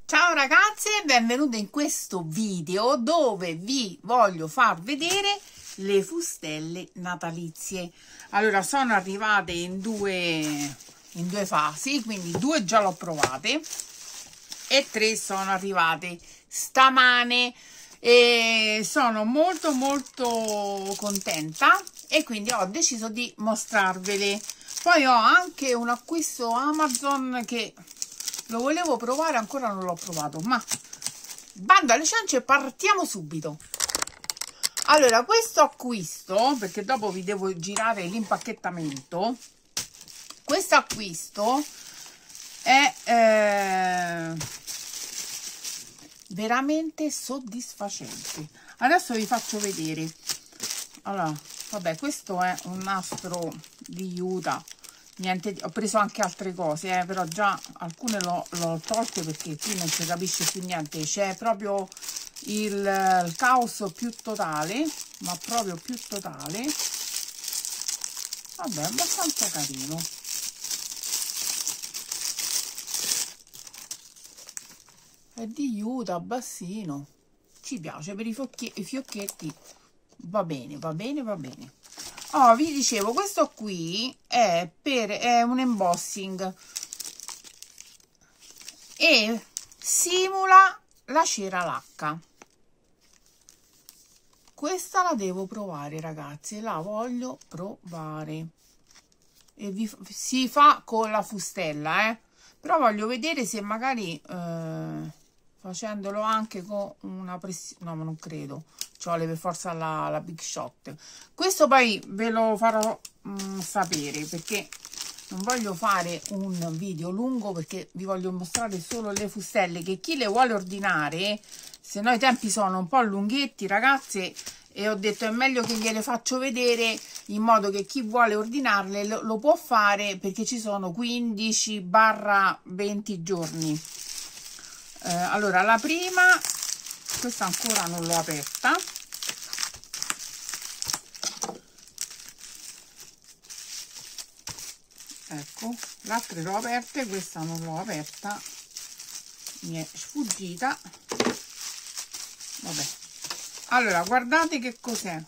Ciao ragazze, benvenute in questo video dove vi voglio far vedere le fustelle natalizie. Allora, sono arrivate in due fasi, quindi 2 già l'ho provate e 3 sono arrivate stamane e sono molto contenta e quindi ho deciso di mostrarvele. Poi ho anche un acquisto Amazon che lo volevo provare, ancora non l'ho provato, ma bando alle ciance, partiamo subito. Allora, questo acquisto, perché dopo vi devo girare l'impacchettamento, questo acquisto è veramente soddisfacente. Adesso vi faccio vedere. Allora, vabbè, questo è un nastro di Utah. Niente, ho preso anche altre cose, però già alcune l'ho tolte perché qui non si capisce più niente. C'è proprio il caos più totale, ma proprio più totale. Vabbè, abbastanza carino. È di Utah, bassino. Ci piace per i fiocchetti. Va bene, va bene, va bene. Oh, vi dicevo, questo qui è un embossing e simula la cera lacca. Questa la devo provare, ragazzi, la voglio provare. E si fa con la fustella, però voglio vedere se magari facendolo anche con una pressione, no, ma non credo, ci vuole per forza la Big Shot. Questo poi ve lo farò sapere, perché non voglio fare un video lungo, perché vi voglio mostrare solo le fustelle, che chi le vuole ordinare, se no i tempi sono un po' lunghetti, ragazze, e ho detto è meglio che gliele faccio vedere, in modo che chi vuole ordinarle lo può fare, perché ci sono 15-20 giorni. Allora, la prima, questa ancora non l'ho aperta. Ecco, l'altra l'ho aperta, questa non l'ho aperta, mi è sfuggita. Vabbè, allora guardate che cos'è.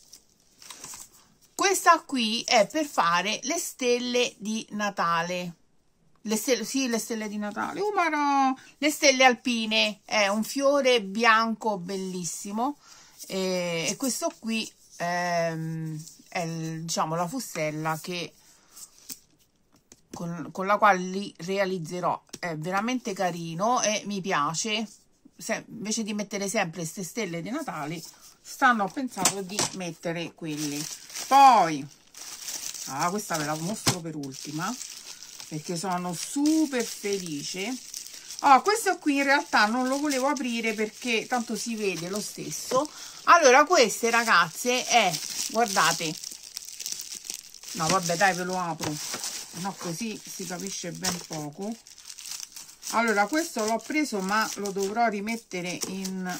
Questa qui è per fare le stelle di Natale. Le stelle, sì, le stelle di Natale, ma no, le stelle alpine, è un fiore bianco bellissimo, e questo qui è diciamo la fustella che con la quale li realizzerò. È veramente carino e mi piace. Invece di mettere sempre queste stelle di Natale, ho pensato di mettere quelli. Poi questa ve la mostro per ultima, perché sono super felice. Questo qui in realtà non lo volevo aprire perché tanto si vede lo stesso. Allora, queste ragazze guardate, no vabbè dai, ve lo apro, no così si capisce ben poco. Allora, questo l'ho preso, ma lo dovrò rimettere in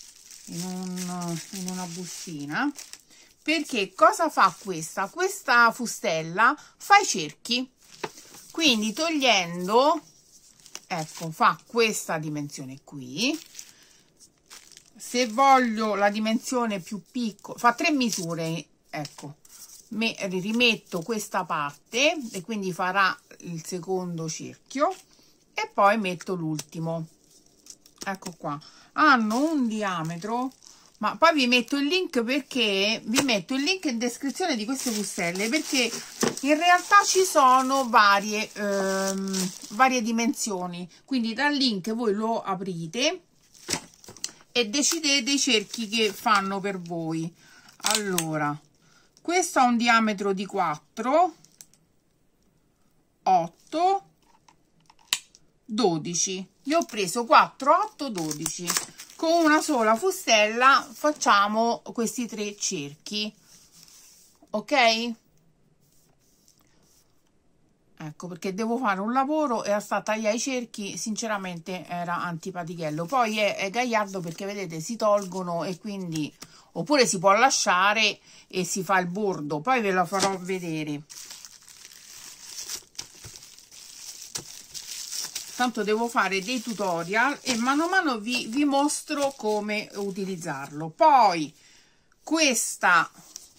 una bustina, perché cosa fa questa fustella? Fa i cerchi. Quindi togliendo, ecco, fa questa dimensione qui. Se voglio la dimensione più piccola, fa 3 misure, ecco, rimetto questa parte e quindi farà il secondo cerchio e poi metto l'ultimo. Ecco qua, hanno un diametro, ma poi vi metto il link, perché vi metto il link in descrizione di queste fustelle, perché in realtà ci sono varie dimensioni, quindi dal link voi lo aprite e decidete i cerchi che fanno per voi. Allora, questo ha un diametro di 4, 8, 12. Io ho preso 4, 8, 12. Con una sola fustella facciamo questi 3 cerchi, ok? Ecco, perché devo fare un lavoro e a sta tagliare i cerchi sinceramente era antipatichello. Poi è gagliardo, perché vedete si tolgono, e quindi, oppure si può lasciare e si fa il bordo, poi ve lo farò vedere. tanto devo fare dei tutorial e mano a mano vi mostro come utilizzarlo. Poi questa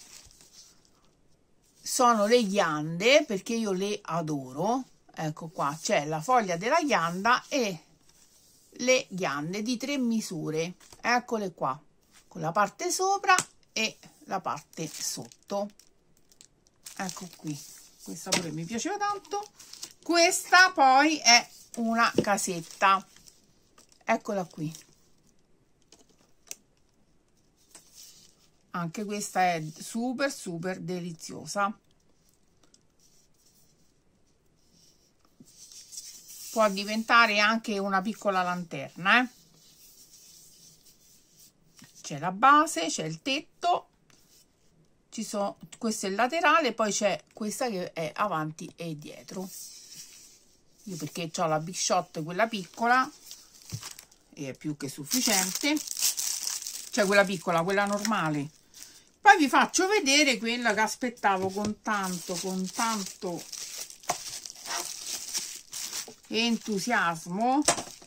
sono le ghiande, perché io le adoro. Ecco qua, c'è la foglia della ghianda e le ghiande di 3 misure, eccole qua, con la parte sopra e la parte sotto. Ecco qui, questa pure mi piaceva tanto. Questa poi è una casetta, eccola qui, anche questa è super deliziosa. Può diventare anche una piccola lanterna, eh? C'è la base, c'è il tetto, questo è il laterale, poi c'è questa che è avanti e dietro. Io perché ho la Big Shot, quella piccola, e è più che sufficiente, cioè quella piccola, quella normale. Poi vi faccio vedere quella che aspettavo con tanto entusiasmo.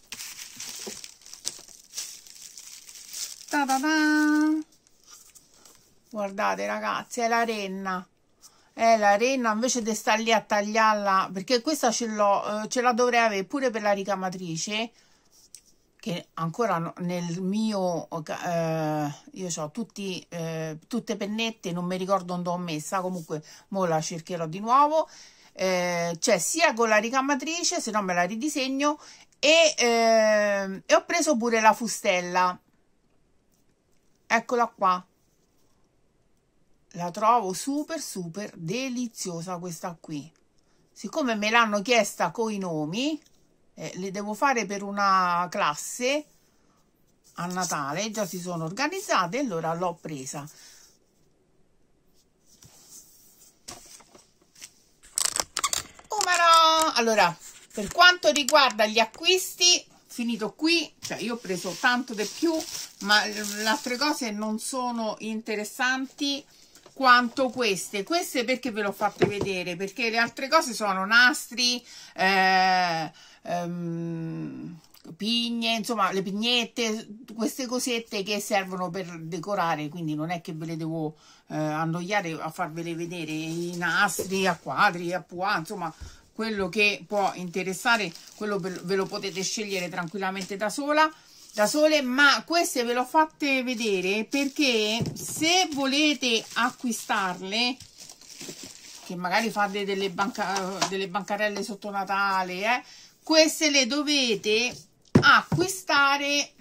Guardate ragazzi, è la renna. È la renna, invece di stare lì a tagliarla, perché questa ce la dovrei avere pure per la ricamatrice, che ancora nel mio io ho tutte pennette, non mi ricordo dove ho messa, comunque mo la cercherò di nuovo. Cioè sia con la ricamatrice, se no me la ridisegno, e ho preso pure la fustella, eccola qua, la trovo super deliziosa questa qui. Siccome me l'hanno chiesta coi nomi, le devo fare per una classe a Natale, già si sono organizzate, allora l'ho presa. Allora, per quanto riguarda gli acquisti, finito qui, cioè io ho preso tanto di più, ma le altre cose non sono interessanti quanto queste perché ve l'ho fatte vedere, perché le altre cose sono nastri, pigne, insomma le pignette, queste cosette che servono per decorare, quindi non è che ve le devo annoiare a farvele vedere, i nastri a quadri, a pois, insomma quello che può interessare, quello ve lo potete scegliere tranquillamente da sole, ma queste ve l'ho fatte vedere perché se volete acquistarle, che magari fate delle bancarelle sotto Natale, queste le dovete acquistare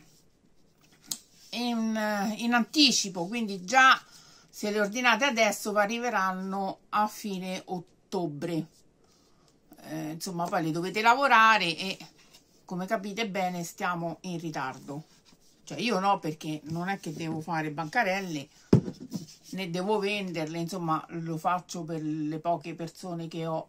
in anticipo, quindi già se le ordinate adesso arriveranno a fine ottobre. Insomma poi le dovete lavorare e come capite bene stiamo in ritardo, cioè io no, perché non è che devo fare bancarelle né devo venderle, insomma lo faccio per le poche persone che ho,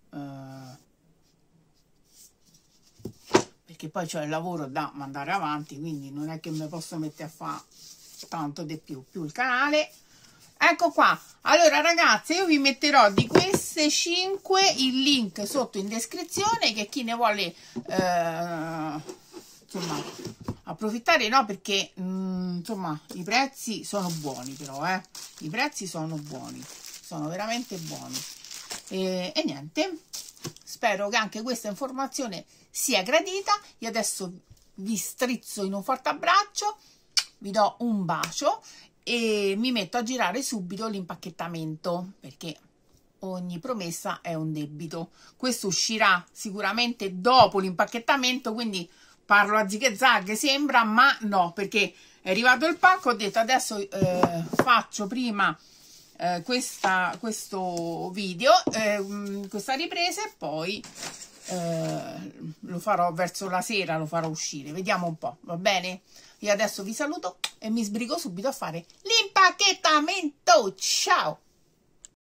perché poi c'è il lavoro da mandare avanti, quindi non è che mi posso mettere a fare tanto di più il canale. Ecco qua, allora ragazzi, io vi metterò di queste 5 il link sotto in descrizione, che chi ne vuole insomma approfittare, no, perché insomma i prezzi sono buoni, però i prezzi sono buoni, sono veramente buoni, e niente, spero che anche questa informazione sia gradita. Io adesso vi strizzo in un forte abbraccio, vi do un bacio e mi metto a girare subito l'impacchettamento, perché ogni promessa è un debito. Questo uscirà sicuramente dopo l'impacchettamento, quindi parlo a zig-zag, sembra, ma no, perché è arrivato il pacco, ho detto adesso faccio prima questo video, questa ripresa, e poi lo farò verso la sera, lo farò uscire, vediamo un po', va bene? Io adesso vi saluto e mi sbrigo subito a fare l'impacchettamento. Ciao!